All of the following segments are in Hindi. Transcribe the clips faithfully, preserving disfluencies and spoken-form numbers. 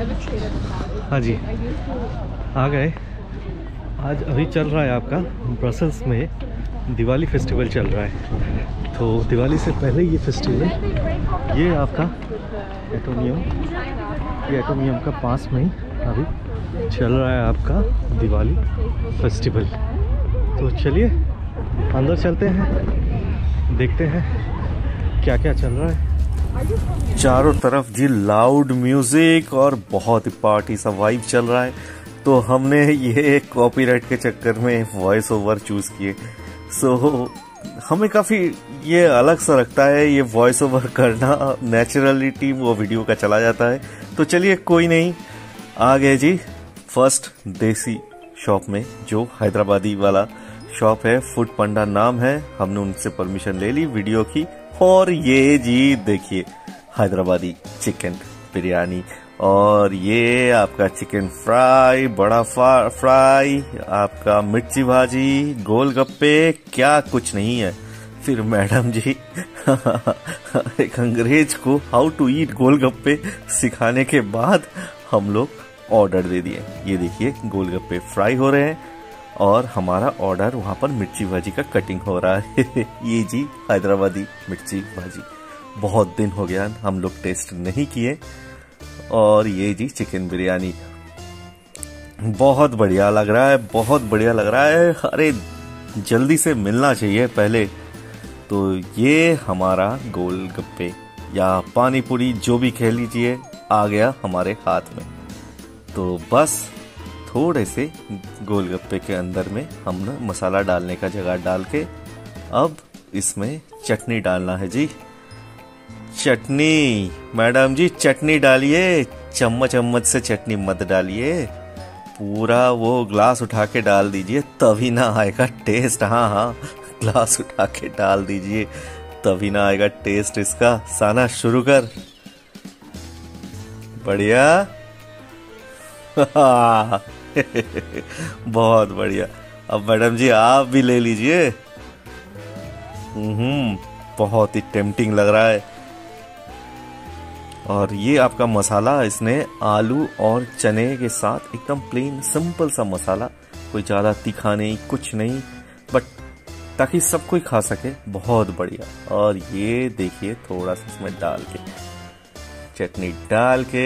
हाँ जी, आ गए। आज अभी चल रहा है आपका ब्रसल्स में दिवाली फेस्टिवल चल रहा है। तो दिवाली से पहले ये फेस्टिवल, ये आपका एटोमियम, ये एटोमियम का पास में ही अभी चल रहा है आपका दिवाली फेस्टिवल। तो चलिए अंदर चलते हैं, देखते हैं क्या क्या चल रहा है। चारों तरफ जी लाउड म्यूजिक और बहुत ही पार्टी सा वाइब चल रहा है। तो हमने ये कॉपीराइट के चक्कर में वॉइस ओवर चूज किए। सो हमें काफी ये अलग सा लगता है, ये वॉइस ओवर करना, नेचुरलिटी वो वीडियो का चला जाता है। तो चलिए कोई नहीं, आ गए जी फर्स्ट देसी शॉप में, जो हैदराबादी वाला शॉप है, फूड पंडा नाम है। हमने उनसे परमिशन ले ली वीडियो की। और ये जी देखिए हैदराबादी चिकन बिरयानी, और ये आपका चिकन फ्राई, बड़ा फ्राई, आपका मिर्ची भाजी, गोलगप्पे, क्या कुछ नहीं है। फिर मैडम जी एक अंग्रेज को हाउ टू ईट गोलगप्पे सिखाने के बाद हम लोग ऑर्डर दे दिए। ये देखिए गोलगप्पे फ्राई हो रहे हैं और हमारा ऑर्डर वहां पर मिर्ची भाजी का कटिंग हो रहा है। ये जी हैदराबादी मिर्ची भाजी, बहुत दिन हो गया हम लोग टेस्ट नहीं किए। और ये जी चिकन बिरयानी, बहुत बढ़िया लग रहा है, बहुत बढ़िया लग रहा है। अरे जल्दी से मिलना चाहिए पहले। तो ये हमारा गोलगप्पे या पानी पूरी जो भी कह लीजिए आ गया हमारे हाथ में। तो बस थोड़े से गोलगप्पे के अंदर में हमने मसाला डालने का जगह डाल के अब इसमें चटनी डालना है जी। चटनी मैडम जी, चटनी डालिए, चम्मच चम्मच से चटनी मत डालिए, पूरा वो ग्लास उठा के डाल दीजिए, तभी ना आएगा टेस्ट। हाँ हाँ, ग्लास उठा के डाल दीजिए, तभी ना आएगा टेस्ट इसका। साना शुरू कर, बढ़िया। बहुत बढ़िया। अब मैडम जी आप भी ले लीजिए। हम्म बहुत ही टेम्पटिंग लग रहा है। और ये आपका मसाला, इसने आलू और चने के साथ एकदम प्लेन सिंपल सा मसाला, कोई ज्यादा तीखा नहीं, कुछ नहीं, बट ताकि सब कोई खा सके, बहुत बढ़िया। और ये देखिए थोड़ा सा इसमें डाल के, चटनी डाल के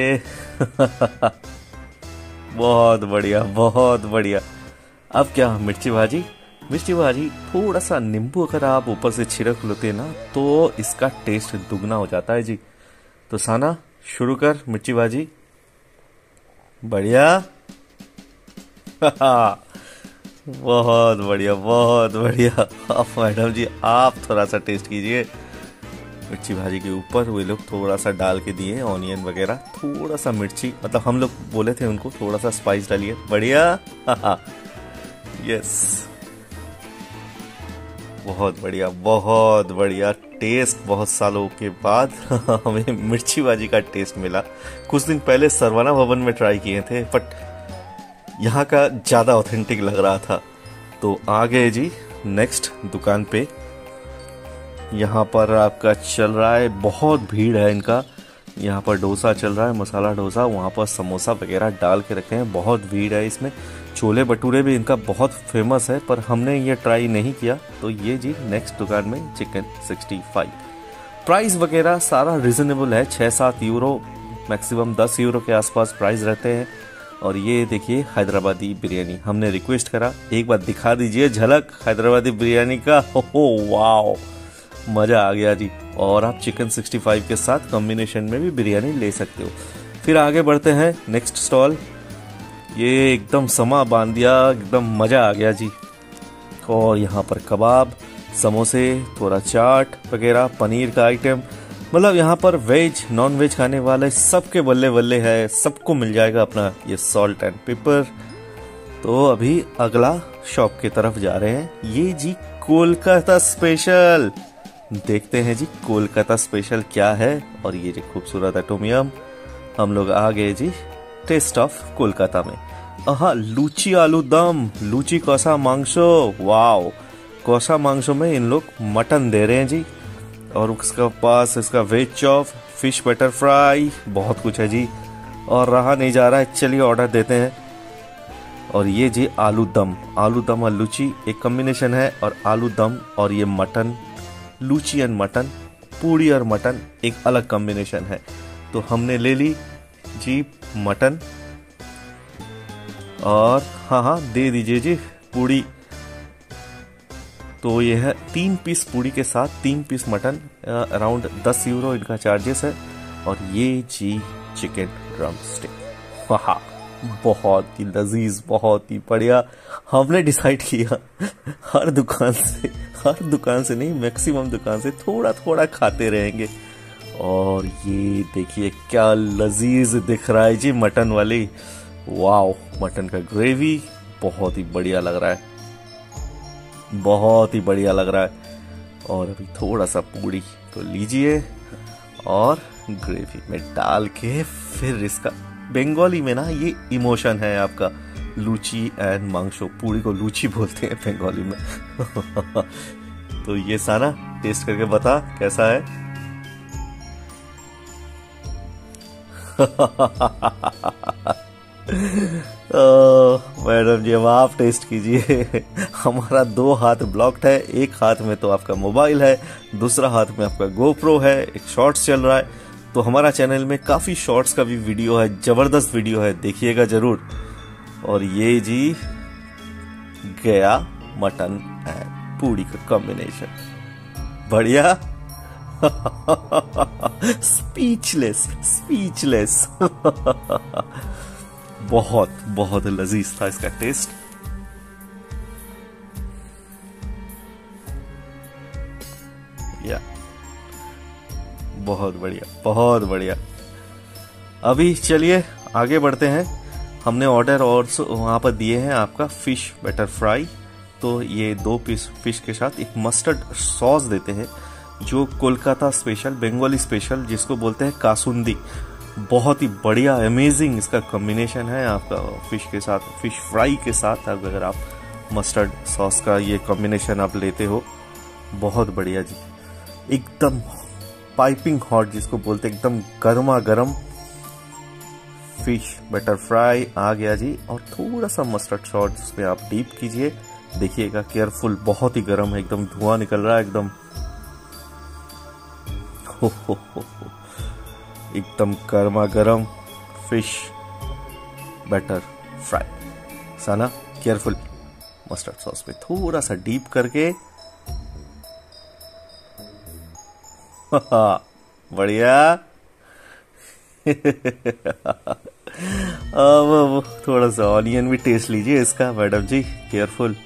बहुत बढ़िया, बहुत बढ़िया। अब क्या मिर्ची भाजी, मिर्ची भाजी थोड़ा सा नींबू अगर आप ऊपर से छिड़क लेते ना तो इसका टेस्ट दुगना हो जाता है जी। तो साना शुरू कर मिर्ची भाजी, बढ़िया। बहुत बढ़िया, बहुत बढ़िया। अब मैडम जी आप थोड़ा सा टेस्ट कीजिए। मिर्ची भाजी के ऊपर वे लोग थोड़ा सा डाल के दिए ऑनियन वगैरह, थोड़ा सा मिर्ची, मतलब हम लोग बोले थे उनको थोड़ा सा स्पाइस डालिए, बढ़िया। यस, बहुत बढ़िया, बहुत बढ़िया टेस्ट। बहुत सालों के बाद हमें मिर्ची भाजी का टेस्ट मिला। कुछ दिन पहले सरवाना भवन में ट्राई किए थे, बट यहाँ का ज्यादा ऑथेंटिक लग रहा था। तो आ गए जी नेक्स्ट दुकान पे। यहाँ पर आपका चल रहा है, बहुत भीड़ है इनका। यहाँ पर डोसा चल रहा है, मसाला डोसा, वहाँ पर समोसा वगैरह डाल के रखे हैं, बहुत भीड़ है इसमें। छोले भटूरे भी इनका बहुत फेमस है, पर हमने ये ट्राई नहीं किया। तो ये जी नेक्स्ट दुकान में चिकन सिक्सटी फाइव। प्राइस वगैरह सारा रिजनेबल है, छः सात यूरो, मैक्सिमम दस यूरो के आसपास प्राइस रहते हैं। और ये देखिए हैदराबादी बिरयानी, हमने रिक्वेस्ट करा एक बार दिखा दीजिए झलक हैदराबादी बिरयानी का। हो वाओ, मजा आ गया जी। और आप चिकन सिक्सटी फाइव के साथ कॉम्बिनेशन में भी बिरयानी ले सकते हो। फिर आगे बढ़ते हैं नेक्स्ट स्टॉल। ये एकदम समा बांध दिया, एकदम मजा आ गया जी। और यहाँ पर कबाब, समोसे, थोड़ा चाट वगैरह, पनीर का आइटम, मतलब यहाँ पर वेज नॉन वेज खाने वाले सबके बल्ले बल्ले है, सबको मिल जाएगा अपना ये सॉल्ट एंड पेपर। तो अभी अगला शॉप की तरफ जा रहे हैं। ये जी कोलकाता स्पेशल, देखते हैं जी कोलकाता स्पेशल क्या है। और ये जी खूबसूरत एटोमियम, हम लोग आ गए जी टेस्ट ऑफ कोलकाता में। हाँ, लूची आलू दम, लूची कौसा मांगसो, वाओ। कौसा मांगसो में इन लोग मटन दे रहे हैं जी। और उसका पास इसका veg chop, fish butter fry, बहुत कुछ है जी। और रहा नहीं जा रहा है, चलिए ऑर्डर देते हैं। और ये जी आलू दम, आलू दम और लूची एक कॉम्बिनेशन है, और आलू दम और ये मटन, लूची एंड मटन, पूड़ी और मटन एक अलग कॉम्बिनेशन है। तो हमने ले ली जी मटन, और हाँ हाँ दे दीजिए जी पूड़ी। तो ये है तीन पीस पूड़ी के साथ तीन पीस मटन, अराउंड दस यूरो इनका चार्जेस है। और ये जी चिकन ड्रम स्टिक, वाह बहुत ही लजीज, बहुत ही बढ़िया। हमने डिसाइड किया हर दुकान से, हर दुकान से नहीं मैक्सिमम दुकान से थोड़ा थोड़ा खाते रहेंगे। और ये देखिए क्या लजीज दिख रहा है जी मटन वाली, वाओ। मटन का ग्रेवी बहुत ही बढ़िया लग रहा है, बहुत ही बढ़िया लग रहा है। और अभी थोड़ा सा पूड़ी तो लीजिए और ग्रेवी में डाल के फिर इसका, बंगाली में ना ये इमोशन है आपका, लूची एंड मांगशो, पूड़ी को लूची बोलते हैं बंगाली में। तो ये साना टेस्ट करके बता कैसा है। मैडम जी अब आप टेस्ट कीजिए। हमारा दो हाथ ब्लॉक्ड है, एक हाथ में तो आपका मोबाइल है, दूसरा हाथ में आपका गोप्रो है, एक शॉर्ट्स चल रहा है। तो हमारा चैनल में काफी शॉर्ट्स का भी वीडियो है, जबरदस्त वीडियो है, देखिएगा जरूर। और ये जी गया मटन एंड पूड़ी का कॉम्बिनेशन, बढ़िया। Speechless speechless. बहुत बहुत लजीज था इसका टेस्ट। या बहुत बढ़िया, बहुत बढ़िया। अभी चलिए आगे बढ़ते हैं। हमने ऑर्डर और वहां पर दिए हैं आपका फिश बटर फ्राई। तो ये दो पीस फिश के साथ एक मस्टर्ड सॉस देते हैं, जो कोलकाता स्पेशल, बंगाली स्पेशल जिसको बोलते हैं कासुंदी। बहुत ही बढ़िया अमेजिंग इसका कॉम्बिनेशन है आपका फिश के साथ, फिश फ्राई के साथ। अगर आप मस्टर्ड सॉस का ये कॉम्बिनेशन आप लेते हो, बहुत बढ़िया जी, एकदम पाइपिंग हॉट जिसको बोलते हैं, एकदम गर्मा गर्म फिश बटर फ्राई आ गया जी। और थोड़ा सा मस्टर्ड सॉस जिसमें आप डीप कीजिए, देखिएगा केयरफुल, बहुत ही गर्म है, एकदम धुआं निकल रहा है एकदम। हो हो हो हो एकदम गर्मा गर्म fish butter fry. Sana careful, mustard sauce में थोड़ा सा डीप करके। बढ़िया। अब थोड़ा सा ऑनियन भी टेस्ट लीजिए इसका मैडम जी, केयरफुल।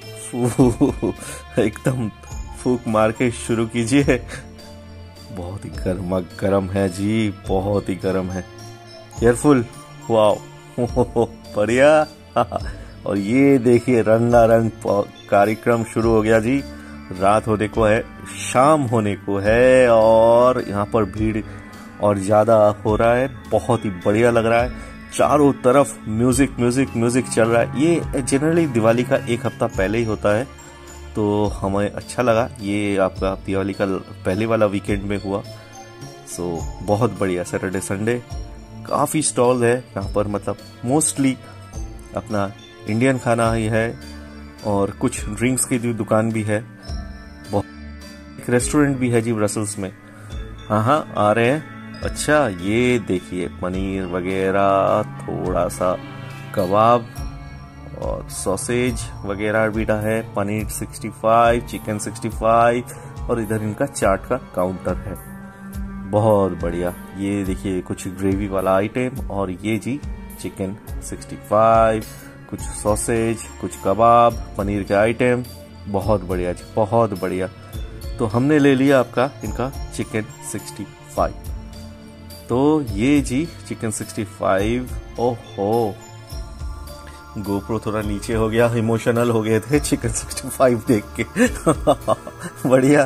एकदम फूक मार के शुरू कीजिए। बहुत ही गर्मा गर्म है जी, बहुत ही गर्म है, केयरफुल। वाओ बढ़िया। और ये देखिए रंगारंग कार्यक्रम शुरू हो गया जी। रात होने को है, शाम होने को है, और यहाँ पर भीड़ और ज्यादा हो रहा है। बहुत ही बढ़िया लग रहा है, चारों तरफ म्यूजिक म्यूजिक म्यूजिक चल रहा है। ये जनरली दिवाली का एक हफ्ता पहले ही होता है, तो हमें अच्छा लगा। ये आपका दिवाली का पहले वाला वीकेंड में हुआ। सो बहुत बढ़िया, सैटरडे संडे काफ़ी स्टॉल है यहाँ पर, मतलब मोस्टली अपना इंडियन खाना ही है, और कुछ ड्रिंक्स की भी दुकान भी है। बहुत एक रेस्टोरेंट भी है जी ब्रसल्स में। हाँ हाँ आ रहे हैं। अच्छा ये देखिए पनीर वगैरह, थोड़ा सा कबाब और सॉसेज वगैरह भी है, paneer sixty five, chicken sixty five, और इधर इनका चाट का काउंटर है। बहुत बढ़िया। ये देखिए कुछ ग्रेवी वाला आइटम, और ये जी चिकन सिक्सटी फाइव, कुछ सॉसेज, कुछ कबाब, पनीर के आइटम। बहुत बढ़िया जी, बहुत बढ़िया। तो हमने ले लिया आपका इनका चिकन सिक्सटी फाइव। तो ये जी चिकन सिक्सटी फाइव। ओहो गोप्रो थोड़ा नीचे हो गया, इमोशनल हो गए थे चिकन सिक्सटी फाइव देख के। बढ़िया।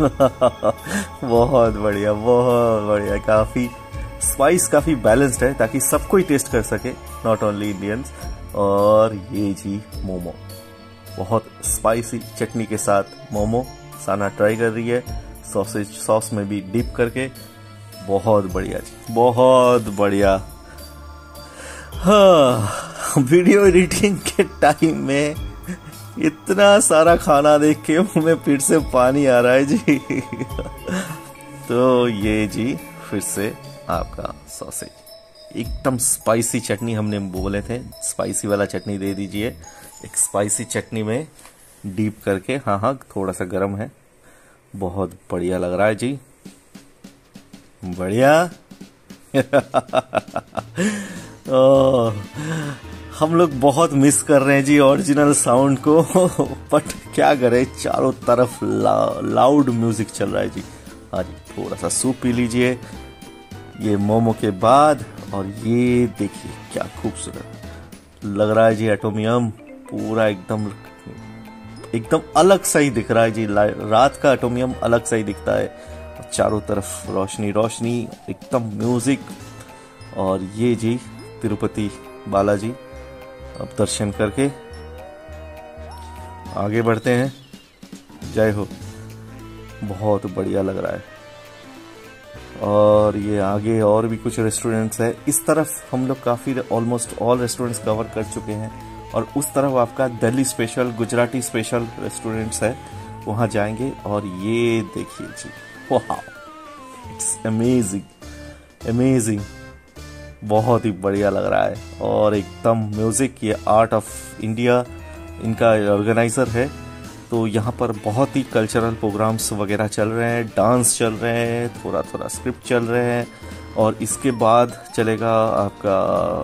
बहुत बढ़िया, बहुत बढ़िया। काफी स्पाइस काफी बैलेंस्ड है, ताकि सबको ही टेस्ट कर सके, नॉट ओनली इंडियंस। और ये जी मोमो, बहुत स्पाइसी चटनी के साथ मोमो साना ट्राई कर रही है, सॉसेज सॉस में भी डिप करके। बहुत बढ़िया जी, बहुत बढ़िया। हाँ, वीडियो एडिटिंग के टाइम में इतना सारा खाना देख के मुंह में फिर से पानी आ रहा है जी। तो ये जी फिर से आपका सॉसेज, एकदम स्पाइसी चटनी हमने बोले थे, स्पाइसी वाला चटनी दे दीजिए। एक स्पाइसी चटनी में डीप करके, हाँ हाँ थोड़ा सा गर्म है, बहुत बढ़िया लग रहा है जी, बढ़िया। ओ, हम लोग बहुत मिस कर रहे हैं जी ओरिजिनल साउंड को, बट क्या करें, चारों तरफ ला, लाउड म्यूजिक चल रहा है जी। हाँ जी, थोड़ा सा सूप पी लीजिए ये मोमो के बाद, और ये देखिए क्या खूबसूरत लग रहा है जी। एटोमियम पूरा एकदम एकदम अलग सा ही दिख रहा है जी, रात का एटोमियम अलग सा ही दिखता है, चारों तरफ रोशनी रोशनी, एकदम म्यूजिक। और ये जी तिरुपति बालाजी, अब दर्शन करके आगे बढ़ते हैं। जय हो, बहुत बढ़िया लग रहा है। और ये आगे और भी कुछ रेस्टोरेंट्स है, इस तरफ हम लोग काफी ऑलमोस्ट ऑल रेस्टोरेंट्स कवर कर चुके हैं, और उस तरफ आपका Delhi special, Gujarati special restaurants है, वहां जाएंगे। और ये देखिए जी, वाह, इट्स अमेजिंग अमेजिंग, बहुत ही बढ़िया लग रहा है। और एकदम म्यूजिक, ये आर्ट ऑफ इंडिया इनका ऑर्गेनाइजर है, तो यहाँ पर बहुत ही कल्चरल प्रोग्राम्स वगैरह चल रहे हैं, डांस चल रहे हैं, थोड़ा थोड़ा स्क्रिप्ट चल रहे हैं। और इसके बाद चलेगा आपका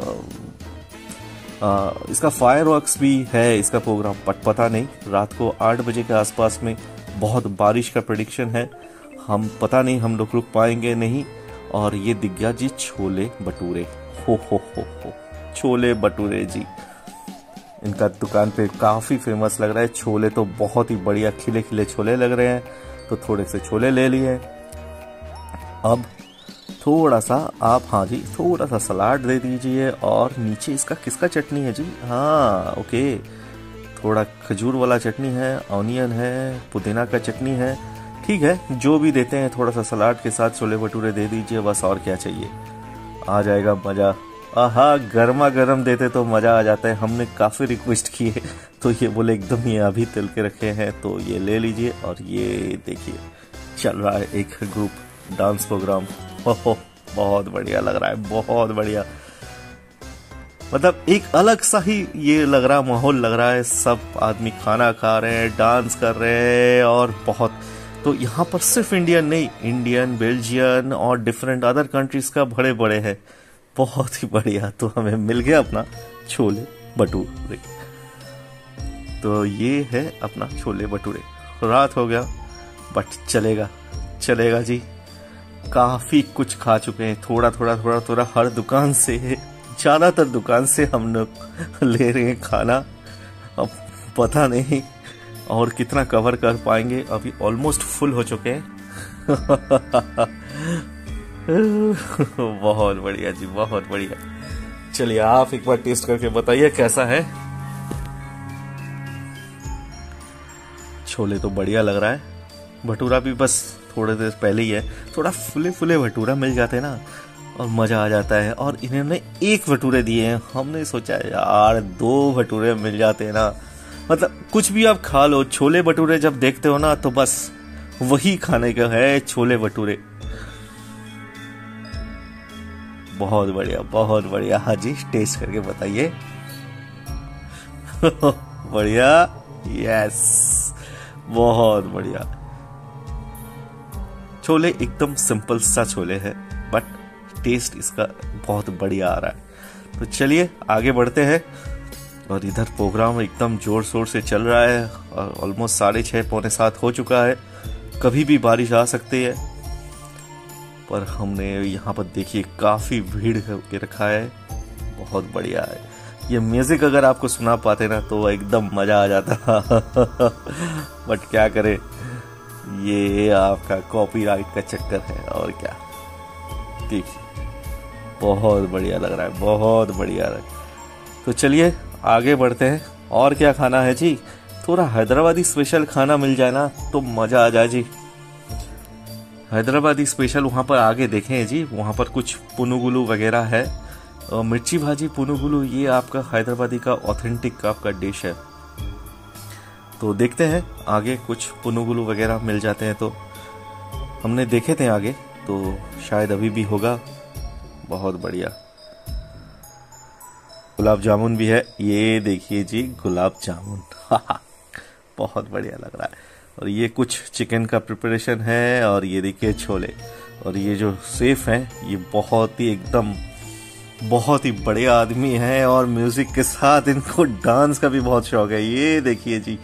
आ, इसका फायरवर्क्स भी है इसका प्रोग्राम, बट पता नहीं, रात को आठ बजे के आसपास में बहुत बारिश का प्रेडिक्शन है, हम पता नहीं हम लोग रुक पाएंगे नहीं। और ये दिख गया जी छोले भटूरे, हो हो हो हो छोले भटूरे जी, इनका दुकान पे काफी फेमस लग रहा है। छोले तो बहुत ही बढ़िया खिले खिले छोले लग रहे हैं, तो थोड़े से छोले ले लिए। अब थोड़ा सा आप, हाँ जी, थोड़ा सा सलाद दे दीजिए। और नीचे इसका किसका चटनी है जी, हाँ ओके, थोड़ा खजूर वाला चटनी है, ऑनियन है, पुदीना का चटनी है, ठीक है, जो भी देते हैं थोड़ा सा सलाद के साथ छोले भटूरे दे दीजिए, बस और क्या चाहिए, आ जाएगा मजा। आहा, गर्मा गर्म देते तो मजा आ जाता है। हमने काफी रिक्वेस्ट की है, तो ये बोले एकदम ये अभी तल के रखे हैं, तो ये ले लीजिए। और ये देखिए चल रहा है एक ग्रुप डांस प्रोग्राम, ओहो बहुत बढ़िया लग रहा है, बहुत बढ़िया, मतलब एक अलग सा ही ये लग रहा माहौल लग रहा है। सब आदमी खाना खा रहे हैं, डांस कर रहे हैं, और बहुत, तो यहाँ पर सिर्फ इंडियन नहीं, इंडियन, बेल्जियन और डिफरेंट अदर कंट्रीज का बड़े बड़े हैं, बहुत ही बढ़िया। तो हमें मिल गया अपना छोले भटूरे, तो ये है अपना छोले भटूरे। रात हो गया बट चलेगा चलेगा जी, काफी कुछ खा चुके हैं, थोड़ा थोड़ा थोड़ा थोड़ा हर दुकान से, ज्यादातर दुकान से हम लोग ले रहे हैं खाना। अब पता नहीं और कितना कवर कर पाएंगे, अभी ऑलमोस्ट फुल हो चुके हैं। बहुत बढ़िया जी, बहुत बढ़िया। चलिए आप एक बार टेस्ट करके बताइए कैसा है। छोले तो बढ़िया लग रहा है, भटूरा भी बस थोड़े देर पहले ही है, थोड़ा फुले फुले भटूरा मिल जाते हैं ना और मजा आ जाता है। और इन्होंने एक भटूरे दिए हैं, हमने सोचा यार दो भटूरे मिल जाते हैं ना, मतलब कुछ भी आप खा लो, छोले भटूरे जब देखते हो ना तो बस वही खाने का है, छोले भटूरे। बहुत बढ़िया, बहुत बढ़िया। हाँ जी, टेस्ट करके बताइए। बढ़िया, यस, बहुत बढ़िया। छोले एकदम सिंपल सा छोले है, बट टेस्ट इसका बहुत बढ़िया आ रहा है। तो चलिए आगे बढ़ते हैं। और इधर प्रोग्राम एकदम जोर शोर से चल रहा है, और ऑलमोस्ट साढ़े छः पौने सात हो चुका है, कभी भी बारिश आ सकती है। पर हमने यहाँ पर देखिए काफ़ी भीड़ के रखा है, बहुत बढ़िया है। ये म्यूज़िक अगर आपको सुना पाते ना तो एकदम मज़ा आ जाता। बट क्या करें, ये आपका कॉपीराइट का चक्कर है, और क्या। देखिए बहुत बढ़िया लग रहा है, बहुत बढ़िया लग। तो चलिए आगे बढ़ते हैं। और क्या खाना है जी, थोड़ा हैदराबादी स्पेशल खाना मिल जाए ना तो मज़ा आ जाए जी। हैदराबादी स्पेशल वहाँ पर आगे देखें जी, वहाँ पर कुछ पुनुगुलू वगैरह है, और मिर्ची भाजी पुनुगुलू ये आपका हैदराबादी का ऑथेंटिक आपका डिश है। तो देखते हैं आगे कुछ पुनुगुलू वगैरह मिल जाते हैं तो। हमने देखे थे आगे, तो शायद अभी भी होगा। बहुत बढ़िया। गुलाब जामुन भी है, ये देखिए जी गुलाब जामुन बहुत बढ़िया लग रहा है। और ये कुछ चिकन का प्रिपरेशन है, और ये देखिए छोले, और ये जो शेफ हैं ये बहुत ही एकदम बहुत ही बढ़िया आदमी है, और म्यूजिक के साथ इनको डांस का भी बहुत शौक है। ये देखिए जी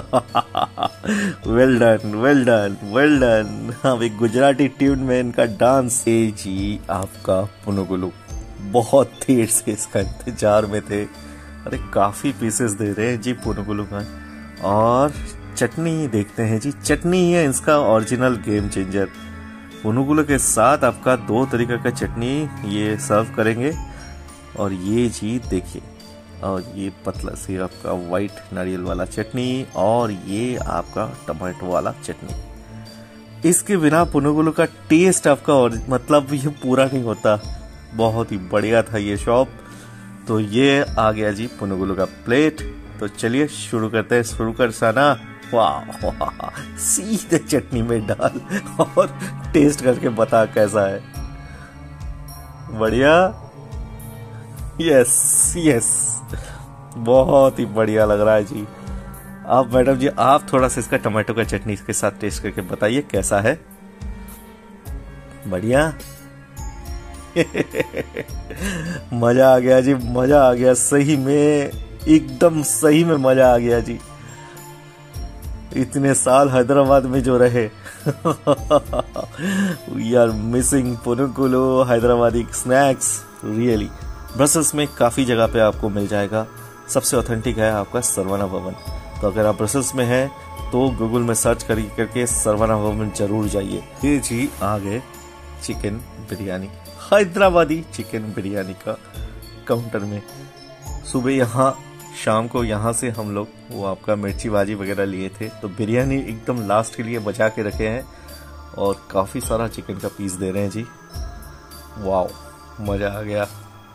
well done well done well done. हाँ, एक गुजराती ट्यून में इनका डांस। ये जी आपका पुनुगुलू, बहुत देर से इसका इंतजार में थे। अरे काफी पीसेस दे रहे हैं जी पुनुगुलू का। और चटनी देखते हैं जी, चटनी ही है इसका ओरिजिनल गेम चेंजर। पुनुगुलू के साथ आपका दो तरीका का चटनी ये सर्व करेंगे। और ये जी देखिए, और ये पतला से आपका वाइट नारियल वाला चटनी, और ये आपका टमाटो वाला चटनी। इसके बिना पुनुगुलू का टेस्ट आपका और मतलब ये पूरा नहीं होता। बहुत ही बढ़िया था ये शॉप। तो ये आ गया जी पुनुगुलू का प्लेट। तो चलिए शुरू करते हैं। शुरू कर साना। वाह वाह, सीधे चटनी में डाल और टेस्ट करके बता कैसा है। बढ़िया, यस यस, बहुत ही बढ़िया लग रहा है जी। आप मैडम जी आप थोड़ा सा इसका टमाटो का चटनी के साथ टेस्ट करके बताइए कैसा है। बढ़िया मजा आ गया जी, मजा आ गया सही में, एकदम सही में मजा आ गया जी। इतने साल हैदराबाद में जो रहे we are missing punugulu Hyderabadi snacks really. Brussels में काफ़ी जगह पे आपको मिल जाएगा। सबसे ऑथेंटिक है आपका सरवना भवन। तो अगर आप ब्रसल्स में हैं तो गूगल में सर्च करी करके सरवना भवन जरूर जाइए। ये जी आ गए चिकन बिरयानी, हैदराबादी चिकन बिरयानी का काउंटर में। सुबह यहाँ, शाम को यहाँ से हम लोग वो आपका मिर्ची भाजी वगैरह लिए थे। तो बिरयानी एकदम लास्ट के लिए बचा के रखे हैं, और काफ़ी सारा चिकन का पीस दे रहे हैं जी। वाओ, मज़ा आ गया,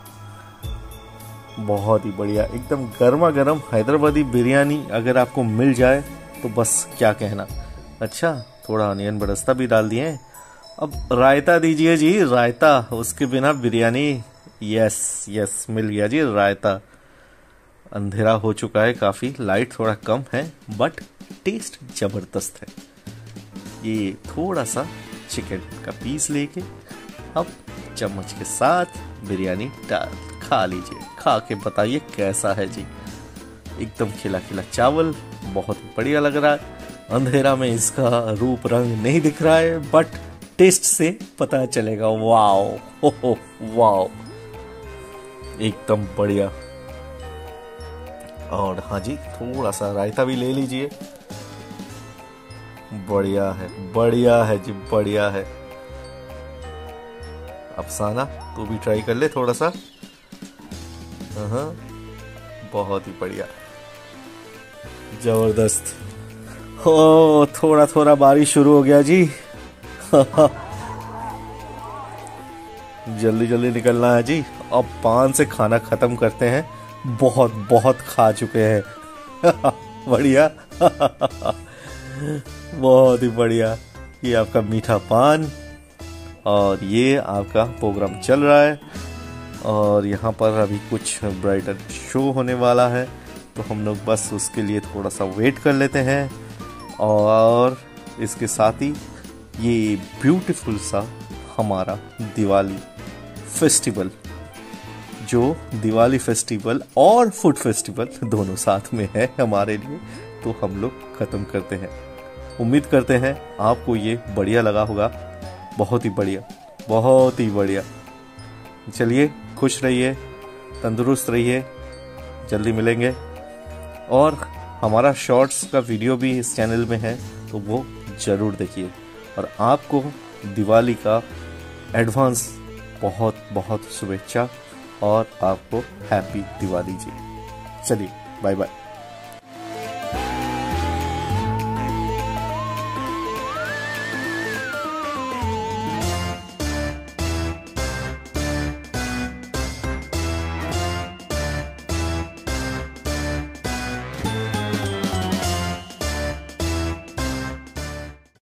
बहुत ही बढ़िया। एकदम गर्मा गर्म हैदराबादी बिरयानी अगर आपको मिल जाए तो बस क्या कहना। अच्छा, थोड़ा अनियन बरस्ता भी डाल दिए। अब रायता दीजिए जी, रायता। उसके बिना बिरयानी। यस यस, मिल गया जी रायता। अंधेरा हो चुका है काफ़ी, लाइट थोड़ा कम है, बट टेस्ट ज़बरदस्त है। ये थोड़ा सा चिकन का पीस लेके अब चम्मच के साथ बिरयानी डाल खा लीजिए। खा के बताइए कैसा है जी। एकदम खिला खिला चावल, बहुत बढ़िया लग रहा है। अंधेरा में इसका रूप रंग नहीं दिख रहा है, बट टेस्ट से पता चलेगा। वाओ हो हो वाओ, एकदम बढ़िया। और हाँ जी, थोड़ा सा रायता भी ले लीजिए। बढ़िया है, बढ़िया है जी, बढ़िया है। अफसाना तू भी ट्राई कर ले थोड़ा सा। हाँ, बहुत ही बढ़िया, जबरदस्त। हो, थोड़ा थोड़ा बारिश शुरू हो गया जी जल्दी जल्दी निकलना है जी। अब पान से खाना खत्म करते हैं, बहुत बहुत खा चुके हैं बढ़िया बहुत ही बढ़िया। ये आपका मीठा पान, और ये आपका प्रोग्राम चल रहा है। और यहाँ पर अभी कुछ ब्राइडल शो होने वाला है, तो हम लोग बस उसके लिए थोड़ा सा वेट कर लेते हैं। और इसके साथ ही ये ब्यूटीफुल सा हमारा दिवाली फेस्टिवल, जो दिवाली फेस्टिवल और फूड फेस्टिवल दोनों साथ में है हमारे लिए, तो हम लोग ख़त्म करते हैं। उम्मीद करते हैं आपको ये बढ़िया लगा होगा। बहुत ही बढ़िया, बहुत ही बढ़िया। चलिए, खुश रहिए, तंदुरुस्त रहिए, जल्दी मिलेंगे। और हमारा शॉर्ट्स का वीडियो भी इस चैनल में है, तो वो ज़रूर देखिए। और आपको दिवाली का एडवांस बहुत बहुत शुभेच्छा, और आपको हैप्पी दिवाली जी। चलिए, बाय बाय।